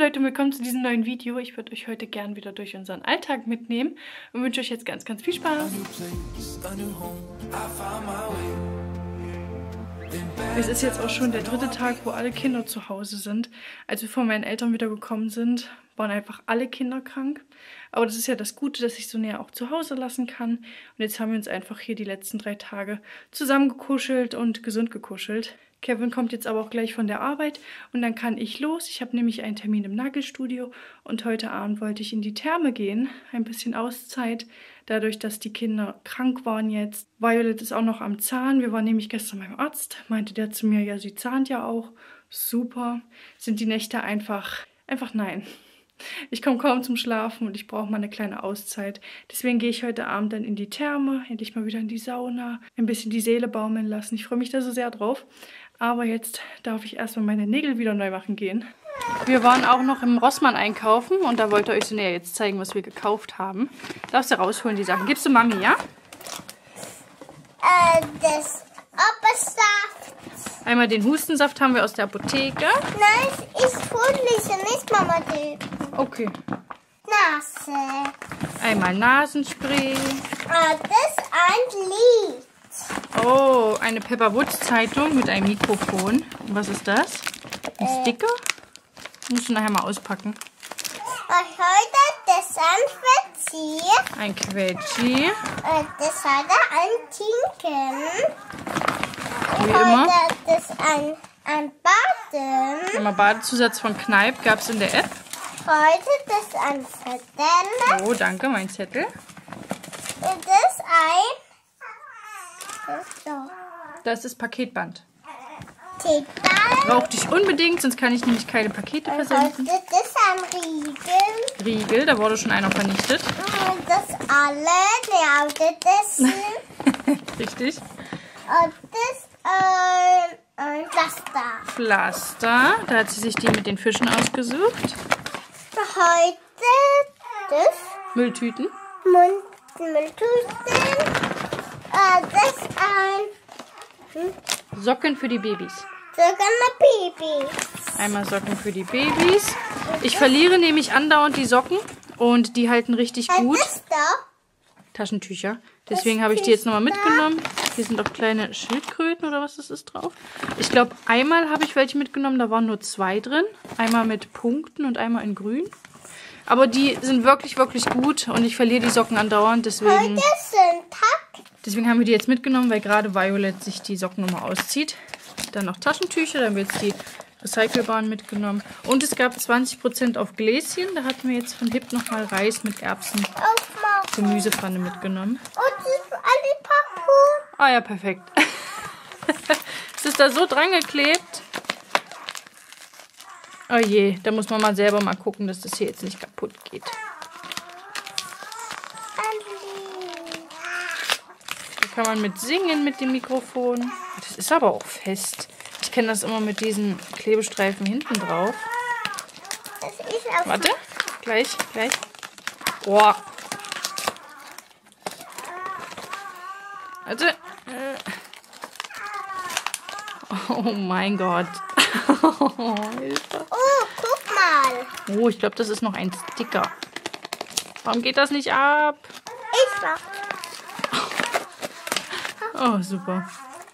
Leute und willkommen zu diesem neuen Video. Ich würde euch heute gern wieder durch unseren Alltag mitnehmen und wünsche euch jetzt ganz, ganz viel Spaß. Es ist jetzt auch schon der dritte Tag, wo alle Kinder zu Hause sind. Als wir von meinen Eltern wieder gekommen sind, waren einfach alle Kinder krank. Aber das ist ja das Gute, dass ich so näher auch zu Hause lassen kann. Und jetzt haben wir uns einfach hier die letzten 3 Tage zusammengekuschelt und gesund gekuschelt. Kevin kommt jetzt aber auch gleich von der Arbeit und dann kann ich los. Ich habe nämlich einen Termin im Nagelstudio und heute Abend wollte ich in die Therme gehen. Ein bisschen Auszeit, dadurch, dass die Kinder krank waren jetzt. Violet ist auch noch am Zahn. Wir waren nämlich gestern beim Arzt. Meinte der zu mir, ja, sie zahnt ja auch. Super. Sind die Nächte einfach nein. Ich komme kaum zum Schlafen und ich brauche mal eine kleine Auszeit. Deswegen gehe ich heute Abend dann in die Therme, endlich mal wieder in die Sauna, ein bisschen die Seele baumeln lassen. Ich freue mich da so sehr drauf. Aber jetzt darf ich erstmal meine Nägel wieder neu machen gehen. Wir waren auch noch im Rossmann einkaufen und da wollte euch so näher jetzt zeigen, was wir gekauft haben. Darfst du rausholen, die Sachen. Gibst du Mami, ja? Das Apfelsaft. Einmal den Hustensaft haben wir aus der Apotheke. Nein, ich hole nicht Mama die Okay. Nase. Einmal Nasenspray. Das ist ein Lied. Oh, eine Pepper Woods Zeitung mit einem Mikrofon. Und was ist das? Ein Sticker? Musst du nachher mal auspacken. Und heute das ein Quetschi. Ein Quetschi. Das heute ein Tinken. Wie immer. Heute das ein Baden. Immer Badezusatz von Kneipp gab es in der App. Heute das ein Zettel. Oh, danke, mein Zettel. Und das ein... So. Das ist Paketband. Tippball. Brauchte ich unbedingt, sonst kann ich nämlich keine Pakete versenden. Das ist ein Riegel. Riegel, da wurde schon einer vernichtet. Und das alle, die Auto dessen. Richtig. Und das ein Pflaster. Pflaster, da hat sie sich die mit den Fischen ausgesucht. Heute das Mülltüten. Mülltüten. Das ein Socken für die Babys. sogar eine Baby. Einmal Socken für die Babys. Ich verliere nämlich andauernd die Socken und die halten richtig gut. Das da. Taschentücher. Deswegen habe ich die jetzt nochmal mitgenommen. Hier sind auch kleine Schildkröten oder was das ist drauf. Ich glaube, einmal habe ich welche mitgenommen, da waren nur 2 drin. Einmal mit Punkten und einmal in grün. Aber die sind wirklich, wirklich gut und ich verliere die Socken andauernd. Deswegen haben wir die jetzt mitgenommen, weil gerade Violet sich die Socken nochmal auszieht. Dann noch Taschentücher, dann haben wir jetzt die recycelbaren mitgenommen. Und es gab 20% auf Gläschen. Da hatten wir jetzt von Hip nochmal Reis mit Erbsen, Gemüsepfanne mitgenommen. Und das ist alle Packung. Ah ja, perfekt. Es ist da so dran geklebt. Oh je, da muss man mal selber mal gucken, dass das hier jetzt nicht kaputt geht. Da kann man mit singen mit dem Mikrofon. Das ist aber auch fest. Ich kenne das immer mit diesen Klebestreifen hinten drauf. Das ist auch Warte, gleich. Boah. Warte. Oh mein Gott. Hilfe. Oh, guck mal. Oh, ich glaube, das ist noch ein Sticker. Warum geht das nicht ab? Ich mach. Oh, super.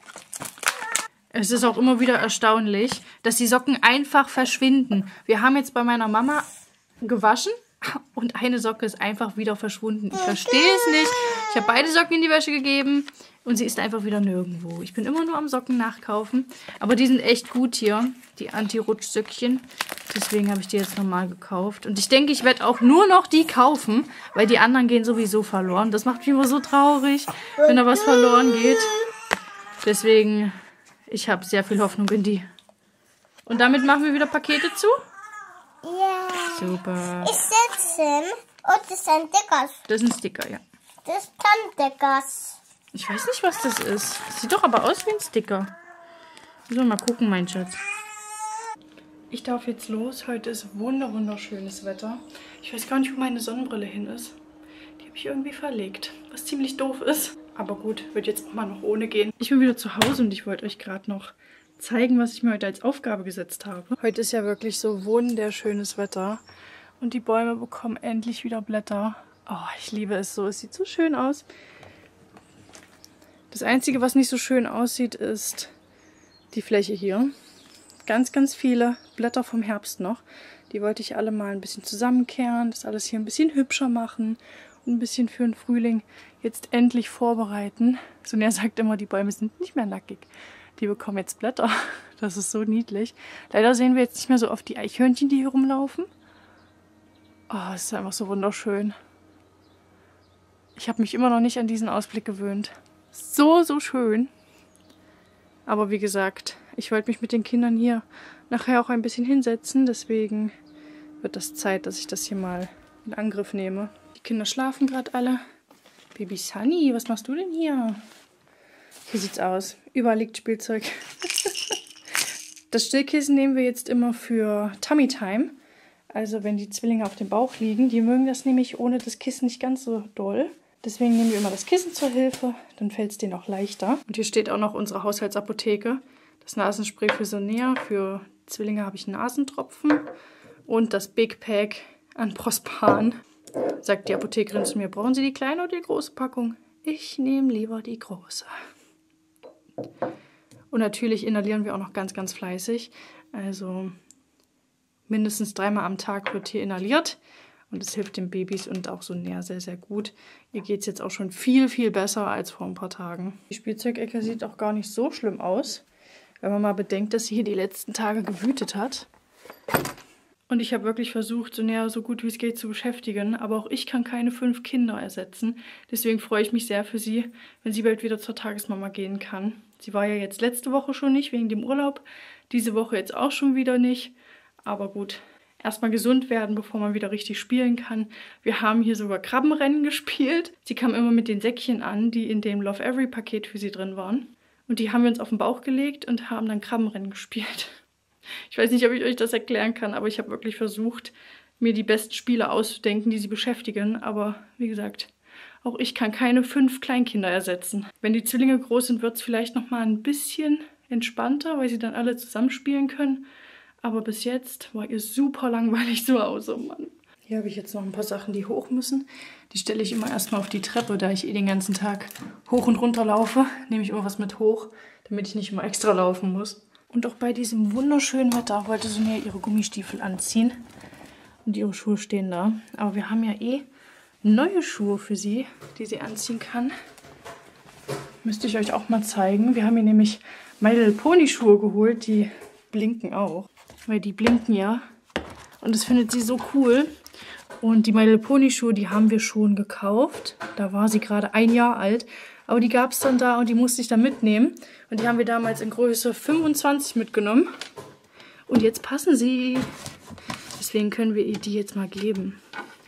Es ist auch immer wieder erstaunlich, dass die Socken einfach verschwinden. Wir haben jetzt bei meiner Mama gewaschen und eine Socke ist einfach wieder verschwunden. Ich verstehe es nicht. Ich habe beide Socken in die Wäsche gegeben und sie ist einfach wieder nirgendwo. Ich bin immer nur am Socken nachkaufen. Aber die sind echt gut hier, die Anti-Rutsch-Söckchen. Deswegen habe ich die jetzt nochmal gekauft. Und ich denke, ich werde auch nur noch die kaufen, weil die anderen gehen sowieso verloren. Das macht mich immer so traurig, wenn da was verloren geht. Deswegen, ich habe sehr viel Hoffnung in die. Und damit machen wir wieder Pakete zu? Ja. Super. Ich setze und das ist ein Dickers. Das ist ein Sticker, ja. Das ist kein Dickers. Ich weiß nicht, was das ist. Sieht doch aber aus wie ein Sticker. Müssen wir mal gucken, mein Schatz. Ich darf jetzt los. Heute ist wunderschönes Wetter. Ich weiß gar nicht, wo meine Sonnenbrille hin ist. Die habe ich irgendwie verlegt, was ziemlich doof ist. Aber gut, wird jetzt auch mal noch ohne gehen. Ich bin wieder zu Hause und ich wollte euch gerade noch zeigen, was ich mir heute als Aufgabe gesetzt habe. Heute ist ja wirklich so wunderschönes Wetter und die Bäume bekommen endlich wieder Blätter. Oh, ich liebe es so. Es sieht so schön aus. Das Einzige, was nicht so schön aussieht, ist die Fläche hier. Ganz, ganz viele Blätter vom Herbst noch. Die wollte ich alle mal ein bisschen zusammenkehren, das alles hier ein bisschen hübscher machen und ein bisschen für den Frühling jetzt endlich vorbereiten. Sonja sagt immer, die Bäume sind nicht mehr nackig. Die bekommen jetzt Blätter. Das ist so niedlich. Leider sehen wir jetzt nicht mehr so oft die Eichhörnchen, die hier rumlaufen. Oh, es ist einfach so wunderschön. Ich habe mich immer noch nicht an diesen Ausblick gewöhnt. So, so schön. Aber wie gesagt, ich wollte mich mit den Kindern hier nachher auch ein bisschen hinsetzen. Deswegen wird das Zeit, dass ich das hier mal in Angriff nehme. Die Kinder schlafen gerade alle. Baby Sunny, was machst du denn hier? Hier sieht's aus. Überall liegt Spielzeug. Das Stillkissen nehmen wir jetzt immer für Tummy Time. Also wenn die Zwillinge auf dem Bauch liegen. Die mögen das nämlich ohne das Kissen nicht ganz so doll. Deswegen nehmen wir immer das Kissen zur Hilfe. Dann fällt es denen auch leichter. Und hier steht auch noch unsere Haushaltsapotheke. Das Nasenspray für Sonja. Für Zwillinge habe ich einen Nasentropfen. Und das Big Pack an Prospan. Sagt die Apothekerin zu mir, brauchen Sie die kleine oder die große Packung? Ich nehme lieber die große. Und natürlich inhalieren wir auch noch ganz, ganz fleißig. Also mindestens 3-mal am Tag wird hier inhaliert. Und es hilft den Babys und auch Sonja sehr, sehr gut. Ihr geht es jetzt auch schon viel, viel besser als vor ein paar Tagen. Die Spielzeugecke sieht auch gar nicht so schlimm aus, wenn man mal bedenkt, dass sie hier die letzten Tage gewütet hat. Und ich habe wirklich versucht, Sonja so gut wie es geht zu beschäftigen. Aber auch ich kann keine 5 Kinder ersetzen. Deswegen freue ich mich sehr für sie, wenn sie bald wieder zur Tagesmama gehen kann. Sie war ja jetzt letzte Woche schon nicht, wegen dem Urlaub. Diese Woche jetzt auch schon wieder nicht. Aber gut, erstmal gesund werden, bevor man wieder richtig spielen kann. Wir haben hier sogar Krabbenrennen gespielt. Sie kam immer mit den Säckchen an, die in dem Love Every Paket für sie drin waren. Und die haben wir uns auf den Bauch gelegt und haben dann Krabbenrennen gespielt. Ich weiß nicht, ob ich euch das erklären kann, aber ich habe wirklich versucht, mir die besten Spiele auszudenken, die sie beschäftigen. Aber wie gesagt, auch ich kann keine 5 Kleinkinder ersetzen. Wenn die Zwillinge groß sind, wird es vielleicht nochmal ein bisschen entspannter, weil sie dann alle zusammenspielen können. Aber bis jetzt war ihr super langweilig zu Hause, Mann. Hier habe ich jetzt noch ein paar Sachen, die hoch müssen. Die stelle ich immer erstmal auf die Treppe, da ich den ganzen Tag hoch und runter laufe. Nehme ich immer was mit hoch, damit ich nicht immer extra laufen muss. Und auch bei diesem wunderschönen Wetter wollte Sonja ihre Gummistiefel anziehen. Und ihre Schuhe stehen da. Aber wir haben ja neue Schuhe für sie, die sie anziehen kann. Müsste ich euch auch mal zeigen. Wir haben hier nämlich My Little Pony Schuhe geholt. Die blinken auch. Weil die blinken ja. Und das findet sie so cool. Und die My Little Pony Schuhe, die haben wir schon gekauft. Da war sie gerade 1 Jahr alt. Aber die gab es dann da und die musste ich dann mitnehmen. Und die haben wir damals in Größe 25 mitgenommen. Und jetzt passen sie. Deswegen können wir ihr die jetzt mal geben.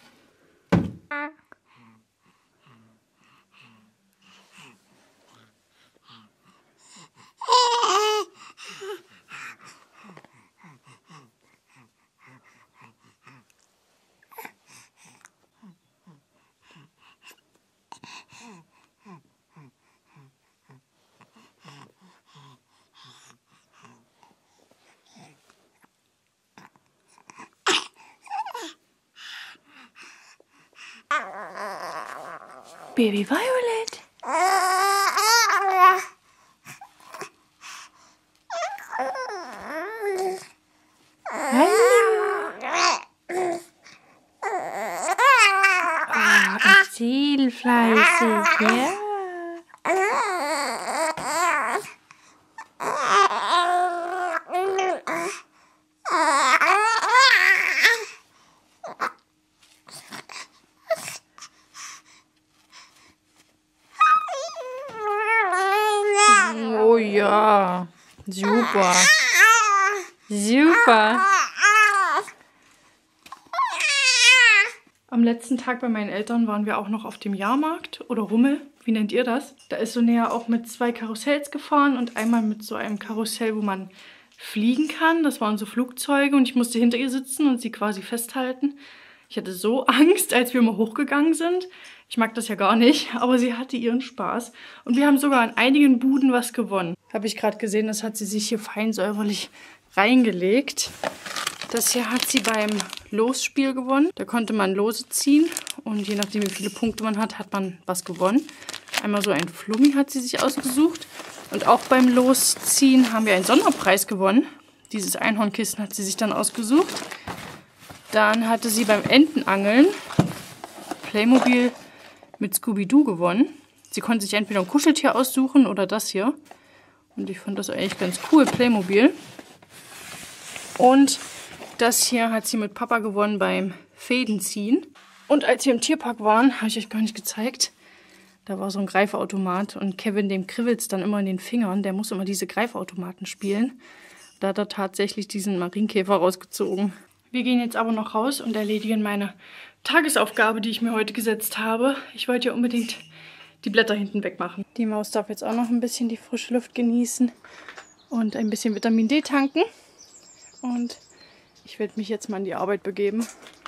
Baby Violet. Hallo. Erzähl fleißig, ja? Oh ja, super. Super. Am letzten Tag bei meinen Eltern waren wir auch noch auf dem Jahrmarkt oder Rummel. Wie nennt ihr das? Da ist Sonja auch mit 2 Karussells gefahren und einmal mit so einem Karussell, wo man fliegen kann. Das waren so Flugzeuge und ich musste hinter ihr sitzen und sie quasi festhalten. Ich hatte so Angst, als wir mal hochgegangen sind. Ich mag das ja gar nicht, aber sie hatte ihren Spaß. Und wir haben sogar an einigen Buden was gewonnen. Habe ich gerade gesehen, das hat sie sich hier fein säuberlich reingelegt. Das hier hat sie beim Losspiel gewonnen. Da konnte man Lose ziehen und je nachdem, wie viele Punkte man hat, hat man was gewonnen. Einmal so ein Flummi hat sie sich ausgesucht. Und auch beim Losziehen haben wir einen Sonderpreis gewonnen. Dieses Einhornkissen hat sie sich dann ausgesucht. Dann hatte sie beim Entenangeln Playmobil mit Scooby-Doo gewonnen. Sie konnte sich entweder ein Kuscheltier aussuchen oder das hier. Und ich fand das eigentlich ganz cool, Playmobil. Und das hier hat sie mit Papa gewonnen beim Fädenziehen. Und als wir im Tierpark waren, habe ich euch gar nicht gezeigt, da war so ein Greifautomat und Kevin, dem kribbelt es dann immer in den Fingern. Der muss immer diese Greifautomaten spielen. Da hat er tatsächlich diesen Marienkäfer rausgezogen. Wir gehen jetzt aber noch raus und erledigen meine Tagesaufgabe, die ich mir heute gesetzt habe. Ich wollte ja unbedingt die Blätter hinten wegmachen. Die Maus darf jetzt auch noch ein bisschen die frische Luft genießen und ein bisschen Vitamin D tanken. Und ich werde mich jetzt mal an die Arbeit begeben.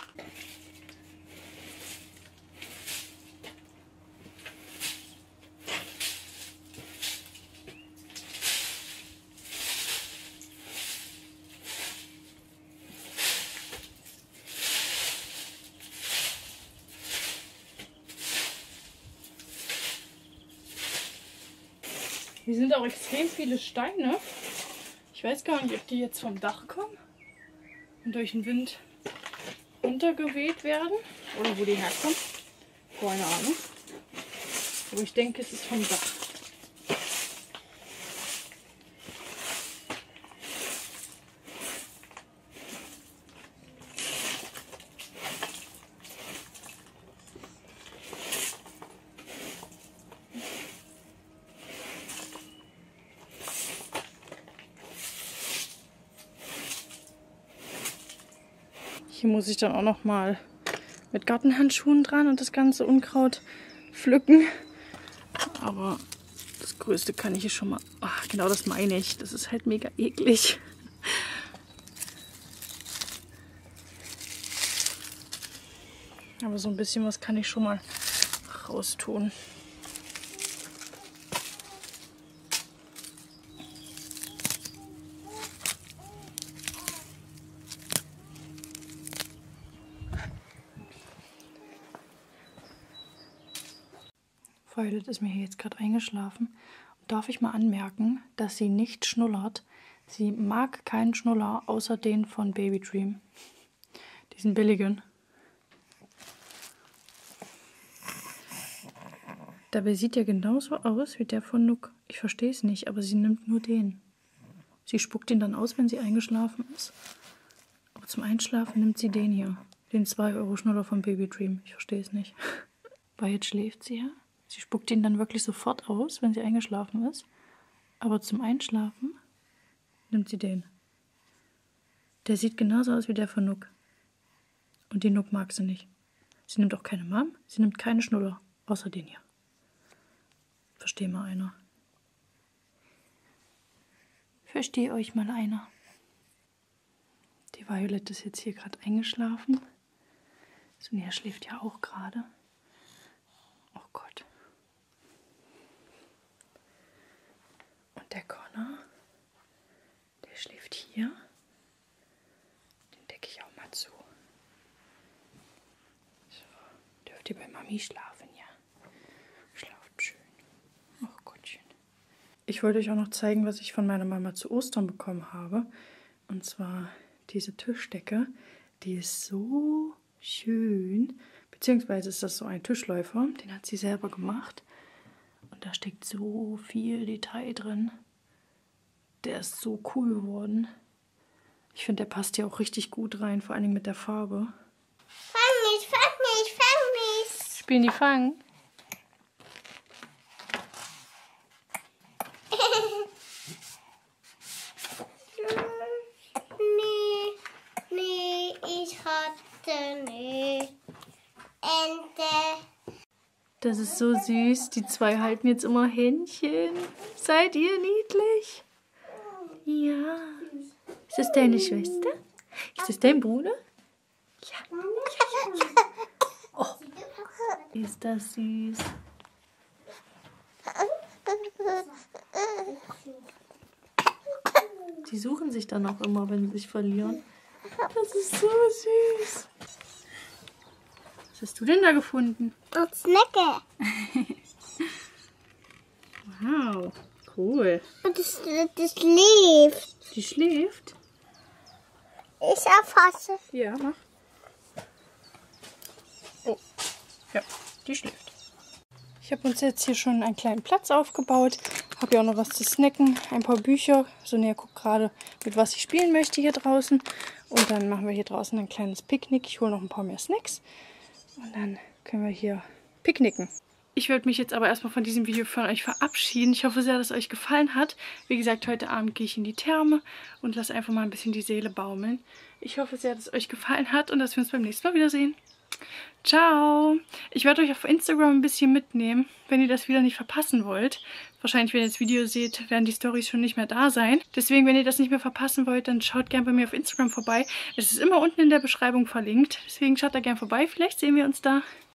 Hier sind auch extrem viele Steine. Ich weiß gar nicht, ob die jetzt vom Dach kommen und durch den Wind runtergeweht werden oder wo die herkommen. Keine Ahnung. Aber ich denke, es ist vom Dach. Hier muss ich dann auch noch mal mit Gartenhandschuhen dran und das ganze Unkraut pflücken. Aber das Größte kann ich hier schon mal... Ach, genau das meine ich. Das ist halt mega eklig. Aber so ein bisschen was kann ich schon mal raustun. Violet ist mir hier jetzt gerade eingeschlafen. Darf ich mal anmerken, dass sie nicht schnullert. Sie mag keinen Schnuller, außer den von Baby Dream. Diesen billigen. Dabei sieht er genauso aus wie der von Nook. Ich verstehe es nicht, aber sie nimmt nur den. Sie spuckt ihn dann aus, wenn sie eingeschlafen ist. Aber zum Einschlafen nimmt sie den hier. Den 2-Euro-Schnuller von Baby Dream. Ich verstehe es nicht. Weil jetzt schläft sie ja. Sie spuckt ihn dann wirklich sofort aus, wenn sie eingeschlafen ist. Aber zum Einschlafen nimmt sie den. Der sieht genauso aus wie der von Nook. Und die Nook mag sie nicht. Sie nimmt auch keine Mom, sie nimmt keine Schnuller, außer den hier. Versteh mal einer. Versteh euch mal einer. Die Violet ist jetzt hier gerade eingeschlafen. Sonja schläft ja auch gerade. Oh Gott. Und der Connor, der schläft hier. Den decke ich auch mal zu. So, dürft ihr bei Mami schlafen, ja? Schlaft schön. Ach Gottchen. Ich wollte euch auch noch zeigen, was ich von meiner Mama zu Ostern bekommen habe. Und zwar diese Tischdecke. Die ist so schön. Beziehungsweise ist das so ein Tischläufer. Den hat sie selber gemacht. Und da steckt so viel Detail drin. Der ist so cool geworden. Ich finde, der passt hier auch richtig gut rein. Vor allem mit der Farbe. Fang mich, fang mich, fang mich. Spielen die Fang? Nee, ich hatte nicht. Ente. Das ist so süß. Die zwei halten jetzt immer Händchen. Seid ihr niedlich? Ja. Ist das deine Schwester? Ist das dein Bruder? Ja. Oh. Ist das süß. Die suchen sich dann auch immer, wenn sie sich verlieren. Das ist so süß. Was hast du denn da gefunden? Eine Schnecke. Wow, cool. Und das lebt. Die schläft? Ich erfasse. Ja, mach. Oh, ja, die schläft. Ich habe uns jetzt hier schon einen kleinen Platz aufgebaut. Habe ja auch noch was zu snacken, ein paar Bücher. Sonja guckt gerade, mit was ich spielen möchte hier draußen. Und dann machen wir hier draußen ein kleines Picknick. Ich hole noch ein paar mehr Snacks. Und dann können wir hier picknicken. Ich werde mich jetzt aber erstmal von diesem Video von euch verabschieden. Ich hoffe sehr, dass es euch gefallen hat. Wie gesagt, heute Abend gehe ich in die Therme und lasse einfach mal ein bisschen die Seele baumeln. Ich hoffe sehr, dass es euch gefallen hat und dass wir uns beim nächsten Mal wiedersehen. Ciao! Ich werde euch auf Instagram ein bisschen mitnehmen, wenn ihr das wieder nicht verpassen wollt. Wahrscheinlich, wenn ihr das Video seht, werden die Storys schon nicht mehr da sein. Deswegen, wenn ihr das nicht mehr verpassen wollt, dann schaut gerne bei mir auf Instagram vorbei. Es ist immer unten in der Beschreibung verlinkt. Deswegen schaut da gerne vorbei. Vielleicht sehen wir uns da.